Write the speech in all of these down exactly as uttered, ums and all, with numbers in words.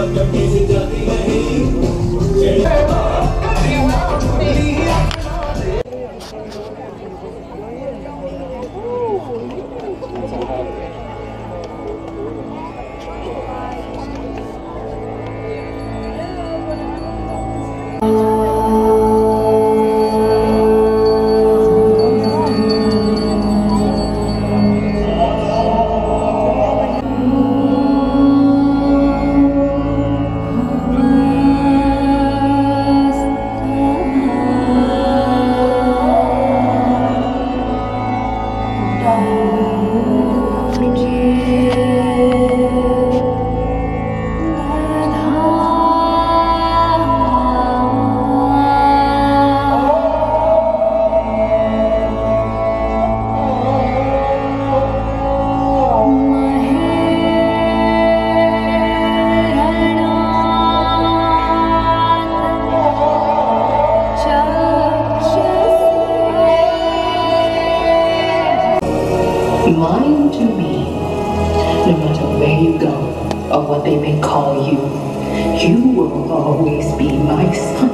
Lying to me, no matter where you go or what they may call you, you will always be my son.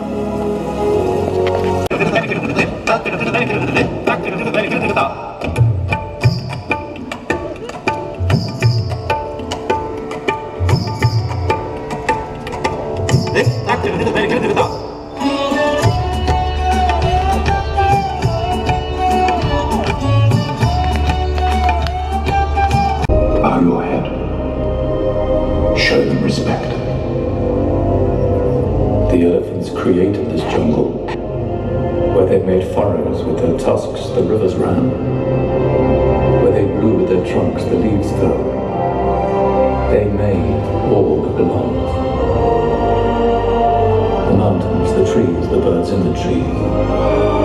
Bow your head. Show them respect. The elephants created this jungle, where they made furrows with their tusks, the rivers ran. Where they blew with their trunks, the leaves fell. They made all that belonged. The mountains, the trees, the birds in the trees.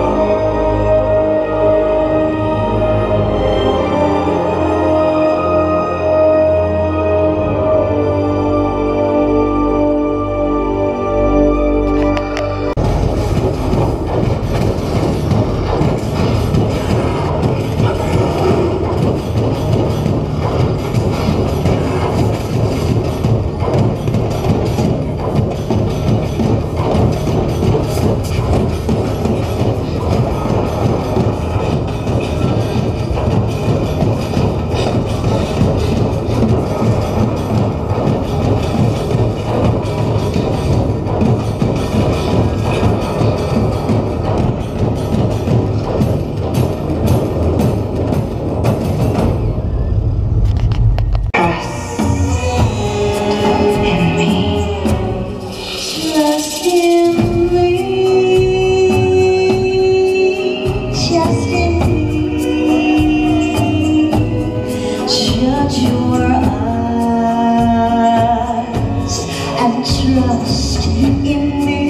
Trust in me.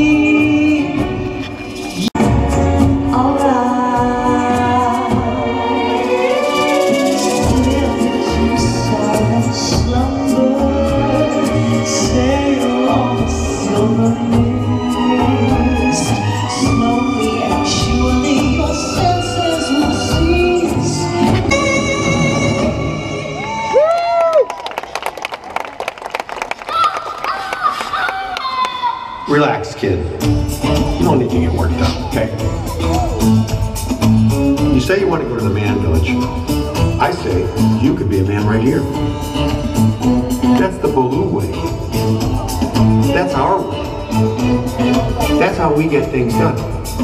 Relax, kid. You don't need to get worked up, okay? You say you want to go to the man village. I say you could be a man right here. That's the Baloo way. That's our way. That's how we get things done.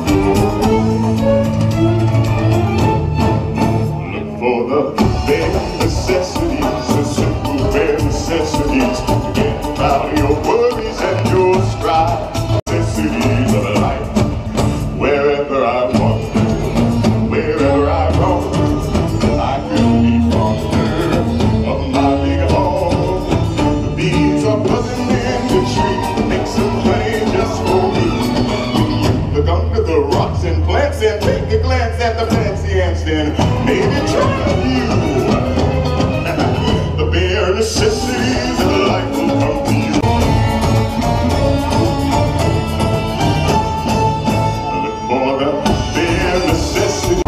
Look for the bare necessities, the simple bare necessities to get out your worries and your strife. Necessities of life. Wherever I wander, wherever I roam, I could be fonder of my big home. The bees are buzzing in the tree, make some honey just for me. Look under the rocks and plants and take a glance at the fancy ants, then maybe try a few. The bare necessities of life will come to you. Look for the bare necessities.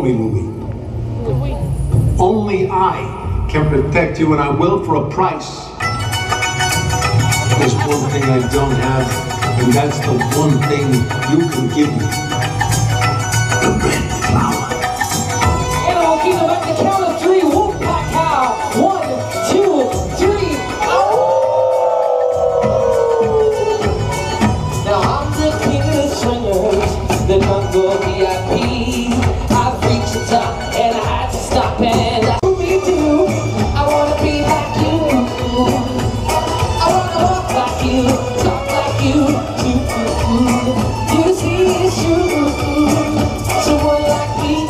me Louis. Only I can protect you, and I will for a price. There's one thing I don't have, and that's the one thing you can give me. The red flower. Animal Kingdom at the count of three. Wolfpack Cow. One, two, three. Oh! Now I'm the king of the swingers, the jungle V I P. I've reached the top and I had to stop and that's what we do. I wanna be like you. I wanna walk like you, talk like you. You see it's true. Someone like me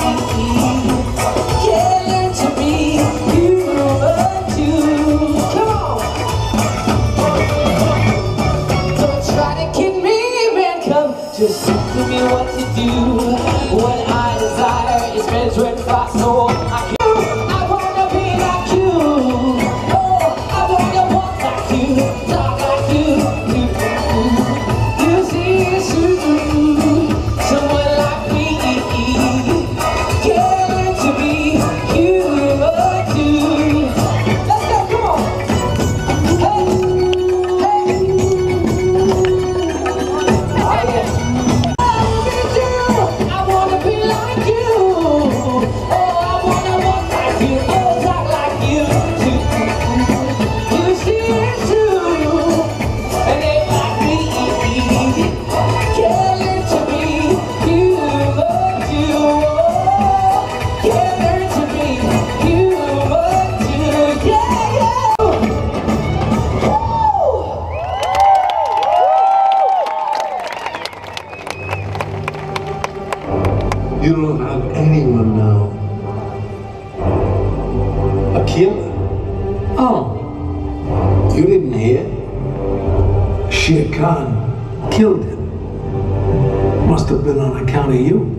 can learn to be human too. Come on. Don't try to kid me, man. Come, just tell me what to do. What I desire is meant when I soul. I can. I wanna be like you. Oh, I wanna walk like you, talk like you. You see it's true. Someone like me can learn to be human too. Let's go, come on. Hey, hey. Oh yeah. I wanna be like you. Oh, I wanna walk like you. Oh, talk like you too. You see it's true. And they like me can learn to be human too. Can learn to be human too. Yeah, yeah. You don't have anyone now. A killer? Oh, you didn't hear? Shere Khan killed him. Must have been on account of you.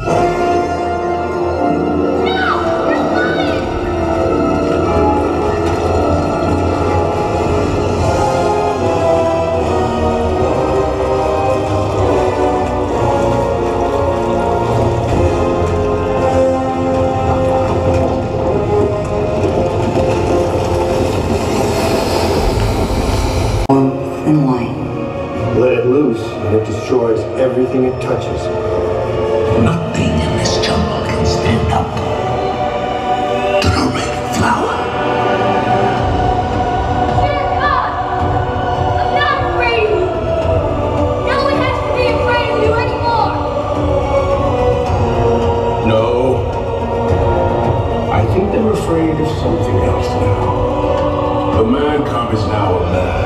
And light. Let it loose, and it destroys everything it touches. Nothing in this jungle can stand up to the red flower. Shere Khan! I'm not afraid of you! No one has to be afraid of you anymore! No. I think they're afraid of something else now. The man cub is now a man.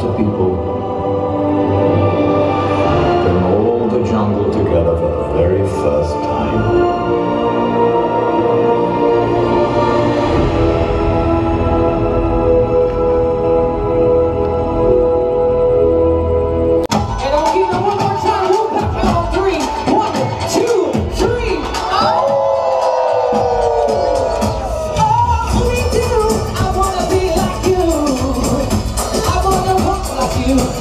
to people, bring all the jungle together for the very first time. And I'll give it one more time. We'll back out on three. One, two, three. Oh! Oh, me too. I wanna be like you. I wanna walk like you.